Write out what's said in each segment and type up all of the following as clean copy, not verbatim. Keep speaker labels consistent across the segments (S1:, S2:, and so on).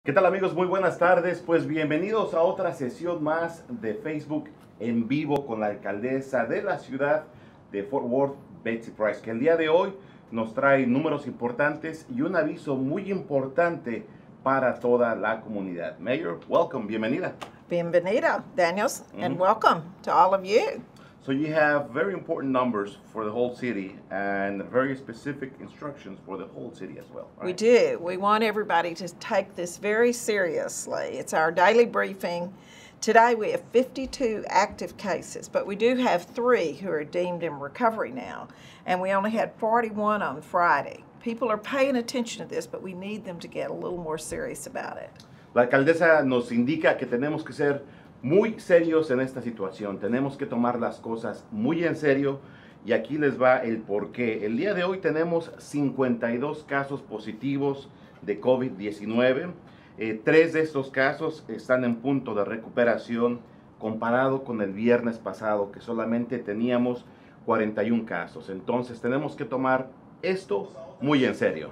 S1: ¿Qué tal amigos? Muy buenas tardes. Pues bienvenidos a otra sesión más de Facebook en vivo con la alcaldesa de la ciudad de Fort Worth, Betsy Price, que el día de hoy nos trae números importantes y un aviso muy importante para toda la comunidad. Mayor, welcome, bienvenida.
S2: Bienvenida, Daniels, and welcome to all of you.
S1: So you have very important numbers for the whole city and very specific instructions for the whole city as well, right?
S2: We do. We want everybody to take this very seriously. It's our daily briefing. Today we have 52 active cases, but we do have 3 who are deemed in recovery now, and we only had 41 on Friday. People are paying attention to this, but we need them to get a little more serious about it.
S1: La alcaldesa nos indica que tenemos que ser muy serios en esta situación. Tenemos que tomar las cosas muy en serio y aquí les va el porqué. El día de hoy tenemos 52 casos positivos de COVID-19. 3 de estos casos están en punto de recuperación comparado con el viernes pasado que solamente teníamos 41 casos. Entonces tenemos que tomar esto muy en serio.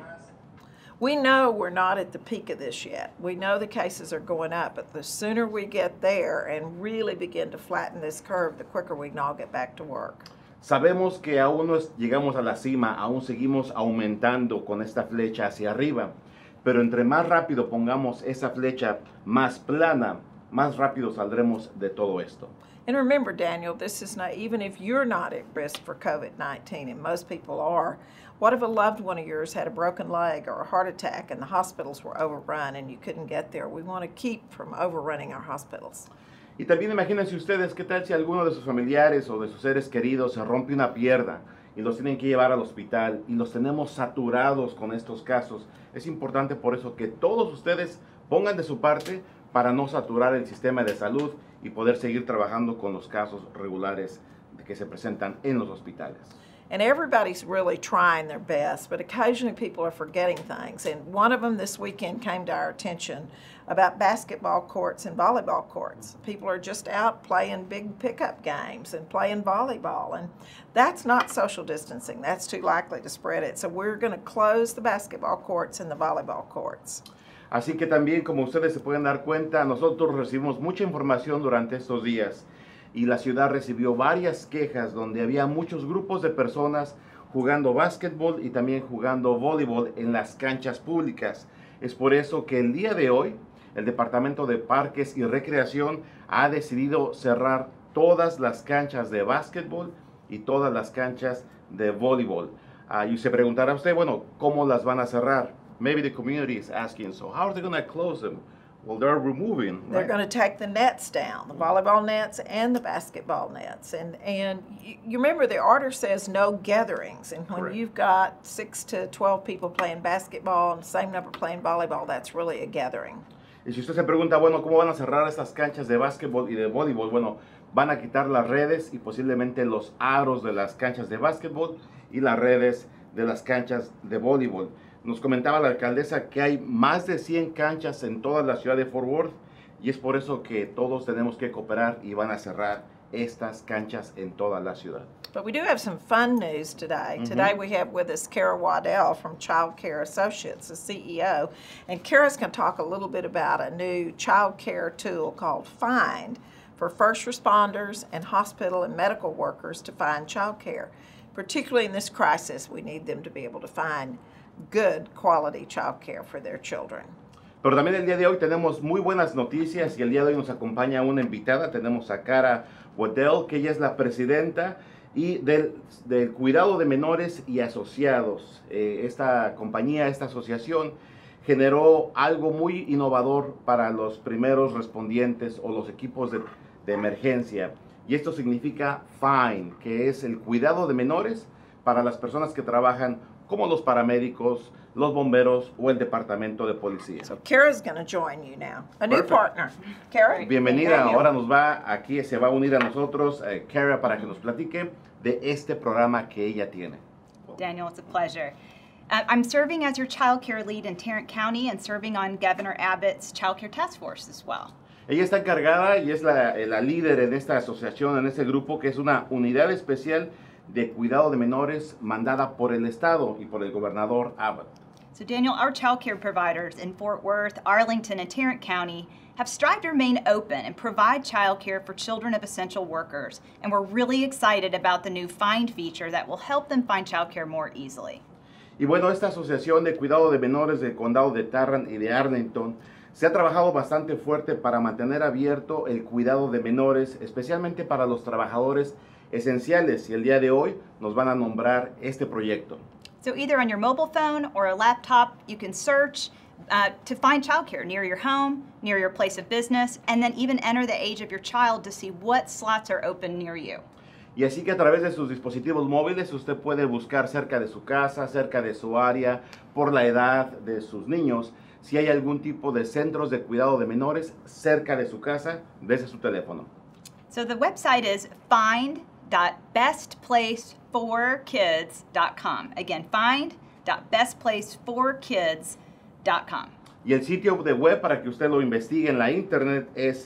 S2: We know we're not at the peak of this yet. We know the cases are going up, but the sooner we get there and really begin to flatten this curve, the quicker we can all get back to work.
S1: Sabemos que aún no llegamos a la cima, aún seguimos aumentando con esta flecha hacia arriba, pero entre más rápido pongamos esa flecha más plana, más rápido saldremos de todo esto.
S2: And remember, Daniel, this is not, even if you're not at risk for COVID-19, and most people are, what if a loved one of yours had a broken leg or a heart attack and the hospitals were overrun and you couldn't get there? We want to keep from overrunning our hospitals.
S1: Y también imagínense ustedes qué tal si alguno de sus familiares o de sus seres queridos se rompe una pierna y los tienen que llevar al hospital y los tenemos saturados con estos casos. Es importante por eso que todos ustedes pongan de su parte para no saturar el sistema de salud y poder seguir trabajando con los casos regulares que se presentan en los hospitales.
S2: And everybody's really trying their best, but occasionally people are forgetting things. And one of them this weekend came to our attention about basketball courts and volleyball courts. People are just out playing big pickup games and playing volleyball, and that's not social distancing. That's too likely to spread it. So we're going to close the basketball courts and the volleyball courts.
S1: Así que también, como ustedes se pueden dar cuenta, nosotros recibimos mucha información durante estos días y la ciudad recibió varias quejas donde había muchos grupos de personas jugando básquetbol y también jugando voleibol en las canchas públicas. Es por eso que el día de hoy el Departamento de Parques y Recreación ha decidido cerrar todas las canchas de básquetbol y todas las canchas de voleibol. Y se preguntará usted, bueno, ¿cómo las van a cerrar? Maybe the community is asking, so how are they going to close them? Well, they're removing. Right?
S2: They're going to take the nets down, the volleyball nets and the basketball nets. And you remember the order says no gatherings. And when
S1: Correct.
S2: You've got 6 to 12 people playing basketball and the same number playing volleyball, that's really a gathering.
S1: Y si usted se pregunta, bueno, ¿cómo van a cerrar estas canchas de básquetbol y de voleibol? Bueno, van a quitar las redes y posiblemente los aros de las canchas de básquetbol y las redes de las canchas de voleibol. Nos comentaba la alcaldesa que hay más de 100 canchas en toda la ciudad de Fort Worth y es por eso que todos tenemos que cooperar y van a cerrar estas canchas en toda la ciudad.
S2: But we do have some fun news today. Today we have with us Kara Waddell from Child Care Associates, the CEO. And Kara's going to talk a little bit about a new child care tool called Find for first responders and hospital and medical workers to find child care. Particularly in this crisis, we need them to be able to find good quality child care for their children.
S1: Pero también el día de hoy tenemos muy buenas noticias y el día de hoy nos acompaña una invitada. Tenemos a Kara Waddell, que ella es la presidenta y del Cuidado de Menores y Asociados. Esta compañía, esta asociación, generó algo muy innovador para los primeros respondientes o los equipos de emergencia. Y esto significa FIND, que es el cuidado de menores para las personas que trabajan como los paramédicos, los bomberos o el departamento de policía.
S2: So Kara's going to join you now, a new
S1: Perfect.
S2: partner. Kara?
S1: Bienvenida,
S2: Daniel.
S1: ahora nos va aquí, se va a unir a nosotros Kara para que nos platique de este programa que ella tiene.
S3: Daniel, it's a pleasure. I'm serving as your child care lead in Tarrant County and serving on Governor Abbott's Child Care Task Force as well.
S1: Ella está encargada y es la líder en esta asociación, en este grupo, que es una unidad especial de cuidado de menores mandada por el Estado y por el gobernador Abbott.
S3: So Daniel, our child care providers in Fort Worth, Arlington, and Tarrant County have strived to remain open and provide child care for children of essential workers. And we're really excited about the new Find feature that will help them find child care more easily.
S1: Y bueno, esta asociación de cuidado de menores del condado de Tarrant y de Arlington se ha trabajado bastante fuerte para mantener abierto el cuidado de menores, especialmente para los trabajadores esenciales. Y el día de hoy nos van a nombrar este proyecto.
S3: So either on your mobile phone or a laptop, you can search to find childcare near your home, near your place of business, and then even enter the age of your child to see what slots are open near you.
S1: Y así que a través de sus dispositivos móviles usted puede buscar cerca de su casa, cerca de su área, por la edad de sus niños, si hay algún tipo de centros de cuidado de menores cerca de su casa desde su teléfono.
S3: So the website is find.bestplaceforkids.com. Again, find.bestplaceforkids.com.
S1: Y el sitio de web para que usted lo investigue en la internet es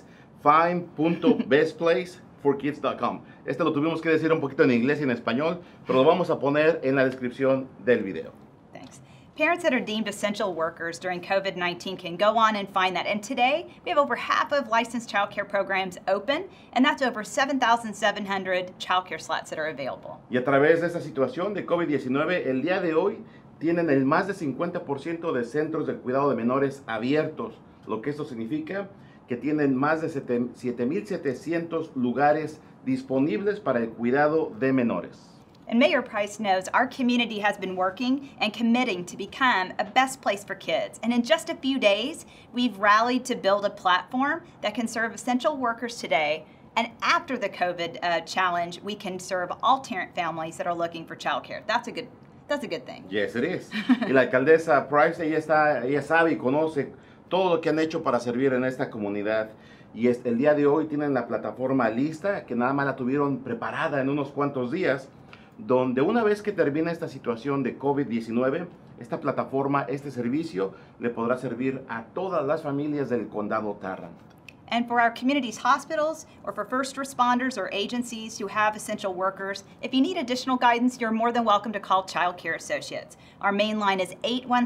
S1: find.bestplaceforkids.com. Este lo tuvimos que decir un poquito en inglés y en español, pero lo vamos a poner en la descripción del video.
S3: Thanks. Parents that are deemed essential workers during COVID-19 can go on and find that. And today, we have over half of licensed child care programs open, and that's over 7,700 child care slots that are available.
S1: Y a través de esta situación de COVID-19, el día de hoy tienen el más de 50% de centros de cuidado de menores abiertos, lo que esto significa que tienen más de 7,700 lugares disponibles para el cuidado de menores.
S3: And Mayor Price knows our community has been working and committing to become a best place for kids. And in just a few days, we've rallied to build a platform that can serve essential workers today. And after the COVID challenge, we can serve all Tarrant families that are looking for childcare. That's a good thing.
S1: Yes, it is. Y la alcaldesa Price, ella sabe y conoce todo lo que han hecho para servir en esta comunidad. Y el día de hoy tienen la plataforma lista, que nada más la tuvieron preparada en unos cuantos días, donde una vez que termine esta situación de COVID-19, esta plataforma, este servicio, le podrá servir a todas las familias del condado Tarrant.
S3: And for our community's hospitals or for first responders or agencies who have essential workers, if you need additional guidance, you're more than welcome to call Child Care Associates. Our main line is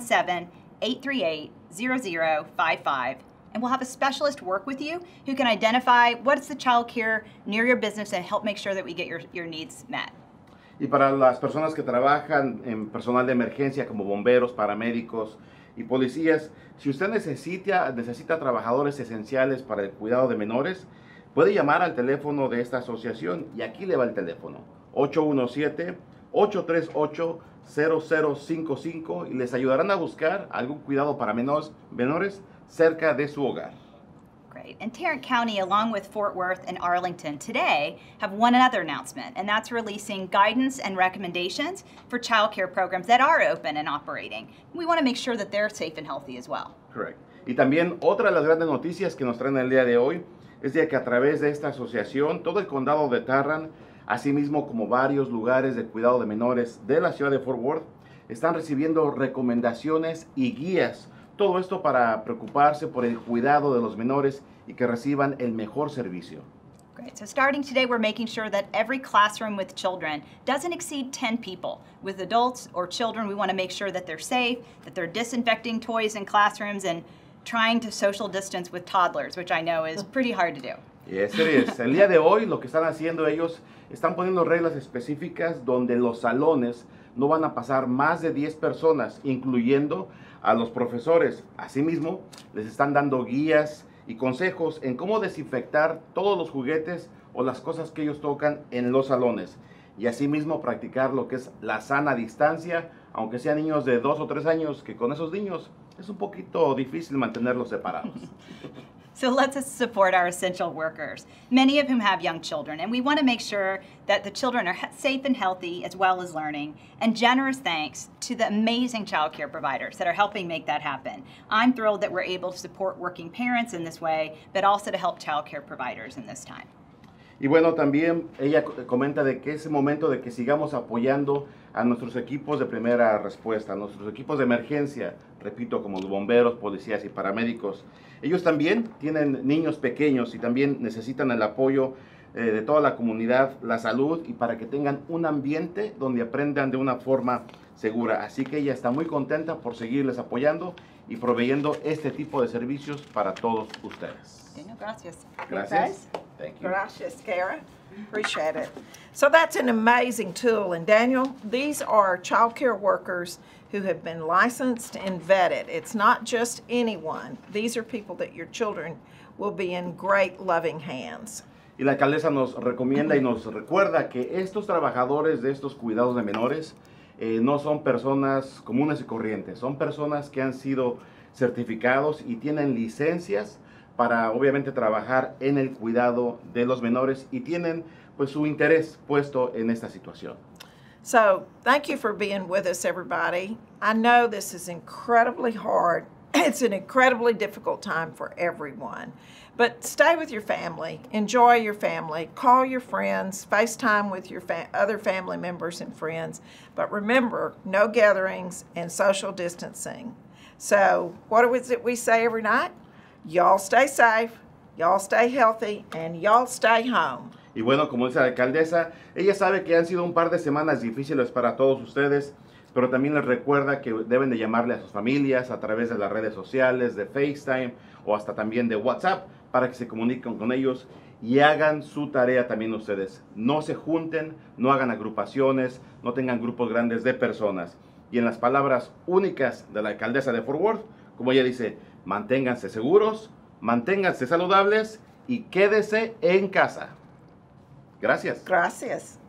S3: 817-838-0055. And we'll have a specialist work with you who can identify what's the child care near your business and help make sure that we get your needs met.
S1: Y para las personas que trabajan en personal de emergencia como bomberos, paramédicos y policías, si usted necesita trabajadores esenciales para el cuidado de menores, puede llamar al teléfono de esta asociación y aquí le va el teléfono, 817-838-0055 y les ayudarán a buscar algún cuidado para menores cerca de su hogar.
S3: Great. And Tarrant County, along with Fort Worth and Arlington today, have one other announcement, and that's releasing guidance and recommendations for child care programs that are open and operating. We want to make sure that they're safe and healthy as well.
S1: Correct. Y también otra de las grandes noticias que nos traen el día de hoy es de que a través de esta asociación, todo el condado de Tarrant, así mismo como varios lugares de cuidado de menores de la ciudad de Fort Worth, están recibiendo recomendaciones y guías. Todo esto para preocuparse por el cuidado de los menores y que reciban el mejor servicio.
S3: Great. So starting today, we're making sure that every classroom with children doesn't exceed 10 people. With adults or children, we want to make sure that they're safe, that they're disinfecting toys in classrooms, and trying to social distance with toddlers, which I know is pretty hard to do.
S1: Yes, it is. El día de hoy lo que están haciendo ellos, están poniendo reglas específicas donde los salones no van a pasar más de 10 personas, incluyendo a los profesores. Asimismo, les están dando guías y consejos en cómo desinfectar todos los juguetes o las cosas que ellos tocan en los salones. Y asimismo practicar lo que es la sana distancia, aunque sean niños de 2 o 3 años, que con esos niños es un poquito difícil mantenerlos separados.
S3: So let's support our essential workers, many of whom have young children, and we want to make sure that the children are safe and healthy as well as learning. And generous thanks to the amazing child care providers that are helping make that happen. I'm thrilled that we're able to support working parents in this way, but also to help child care providers in this time.
S1: Y bueno, también ella comenta de que es el momento de que sigamos apoyando a nuestros equipos de primera respuesta, a nuestros equipos de emergencia, repito, como los bomberos, policías y paramédicos. Ellos también tienen niños pequeños y también necesitan el apoyo de toda la comunidad, la salud y para que tengan un ambiente donde aprendan de una forma segura. Así que ella está muy contenta por seguirles apoyando y proveyendo este tipo de servicios para todos ustedes.
S3: Gracias.
S1: Gracias. Thank you.
S2: Gracias, Kara. Appreciate it. So that's an amazing tool. And Daniel, these are child care workers who have been licensed and vetted. It's not just anyone. These are people that your children will be in great, loving hands.
S1: Y la alcaldesa nos recomienda y nos recuerda que estos trabajadores de estos cuidados de menores no son personas comunes y corrientes, son personas que han sido certificados y tienen licencias para obviamente trabajar en el cuidado de los menores y tienen pues su interés puesto en esta situación.
S2: So thank you for being with us, everybody. I know this is incredibly hard. It's an incredibly difficult time for everyone. But stay with your family, enjoy your family, call your friends, FaceTime with your other family members and friends. But remember, no gatherings and social distancing. So what is it we say every night? Y'all stay safe, y'all stay healthy, and y'all stay home.
S1: Y bueno, como dice la alcaldesa, ella sabe que han sido un par de semanas difíciles para todos ustedes, pero también les recuerda que deben de llamarle a sus familias a través de las redes sociales, de FaceTime o hasta también de WhatsApp para que se comuniquen con ellos y hagan su tarea también ustedes. No se junten, no hagan agrupaciones, no tengan grupos grandes de personas. Y en las palabras únicas de la alcaldesa de Fort Worth, como ella dice, manténganse seguros, manténganse saludables y quédese en casa. Gracias.
S2: Gracias.